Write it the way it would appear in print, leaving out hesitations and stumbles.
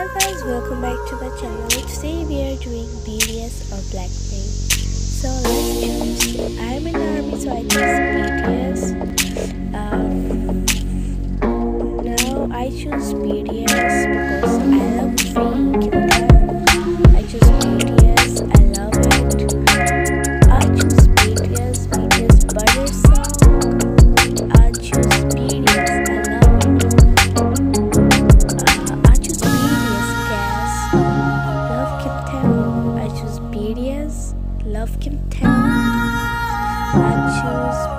guys, welcome back to my channel. Today we are doing BTS or Blackpink. So let's choose. I'm in the army, so I choose BTS. Now I choose BTS because I love Pink. I choose BTS. I love it. I choose BTS. BTS Butter song. I choose BTS. I love it. I choose BTS. Gas. Love Kim Tae. I choose BTS. Love Kim Tae. I choose